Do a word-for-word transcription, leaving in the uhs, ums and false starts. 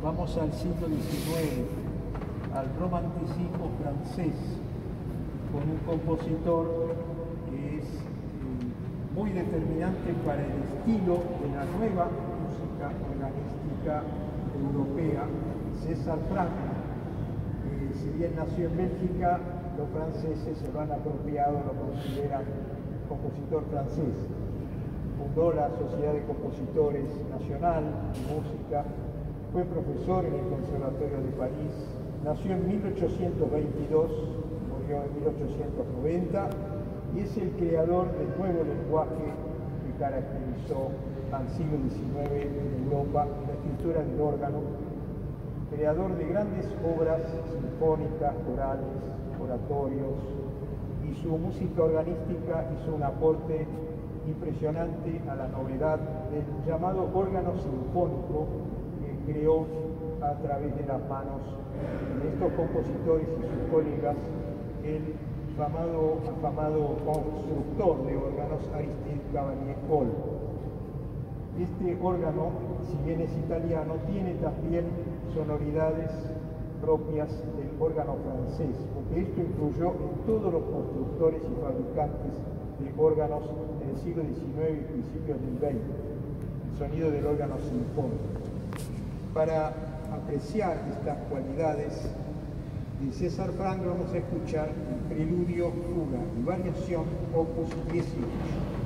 vamos al siglo diecinueve, al romanticismo francés, con un compositor que es eh, muy determinante para el estilo de la nueva música organística europea, César Franck. Eh, si bien nació en Bélgica, los franceses se lo han apropiado, lo consideran compositor francés. Fundó la Sociedad de Compositores Nacional de Música, fue profesor en el Conservatorio de París, nació en mil ochocientos veintidós, murió en mil ochocientos noventa, y es el creador del nuevo lenguaje que caracterizó al siglo diecinueve en Europa, la escritura del órgano, creador de grandes obras sinfónicas, corales, oratorios, y su música organística hizo un aporte impresionante a la novedad del llamado órgano sinfónico que creó a través de las manos de estos compositores y sus colegas el afamado, afamado constructor de órganos Aristide Cavaignac-Paul. Este órgano, si bien es italiano, tiene también sonoridades propias del órgano francés, porque esto influyó en todos los constructores y fabricantes de órganos en el siglo diecinueve y principios del veinte, el sonido del órgano sinfónico. Para apreciar estas cualidades de César Franck vamos a escuchar el preludio, fuga y variación opus dieciocho.